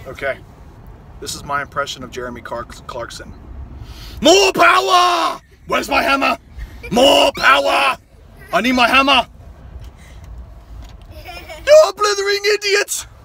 Okay, this is my impression of Jeremy Clarkson. More power! Where's my hammer? More power! I need my hammer! You're blithering idiots!